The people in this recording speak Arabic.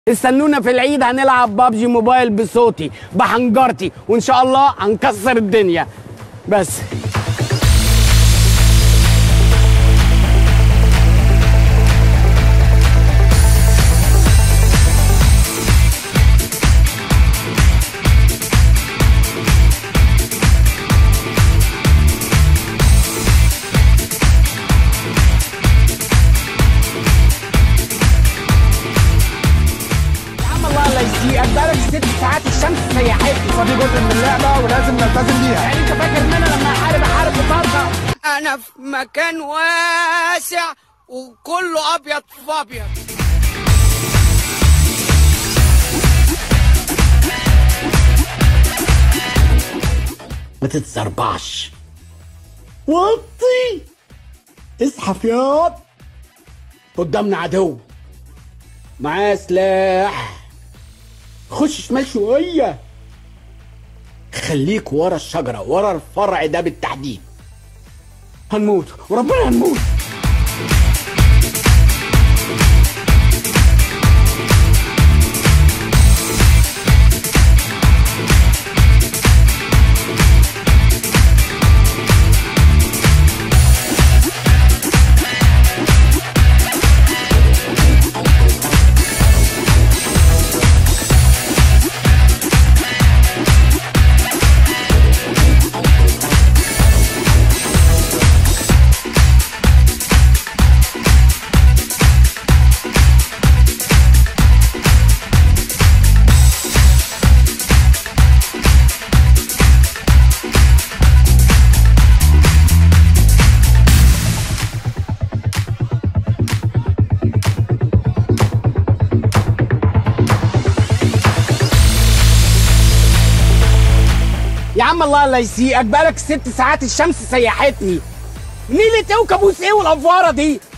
استنونا في العيد هنلعب بابجي موبايل بصوتي بحنجرتي وان شاء الله هنكسر الدنيا بس. بقالك 6 ساعات الشمس سيحتني، فدي جزء من اللعبه ولازم نلتزم بيها. يعني انت فاكر ان انا لما احارب بفرقه؟ انا في مكان واسع وكله ابيض في ابيض. ما تتسربعش، وطي اسحف ياض. قدامنا عدو معاه سلاح، خش شمال شوية، خليك ورا الشجرة، ورا الفرع ده بالتحديد. هنموت وربنا هنموت. يا عم الله يسيئك، بقالك 6 ساعات الشمس سيحتني. نيلة ايه وكابوس ايه والافواره دي؟